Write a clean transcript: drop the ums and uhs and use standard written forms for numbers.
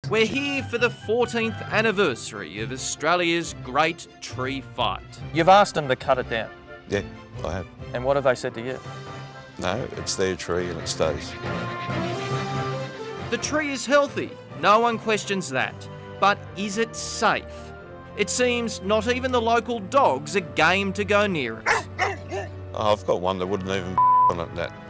We're here for the 14th anniversary of Australia's Great Tree Fight. You've asked them to cut it down. Yeah, I have. And what have they said to you? No, it's their tree and it stays. The tree is healthy, no one questions that. But is it safe? It seems not even the local dogs are game to go near it. Oh, I've got one that wouldn't even on it, that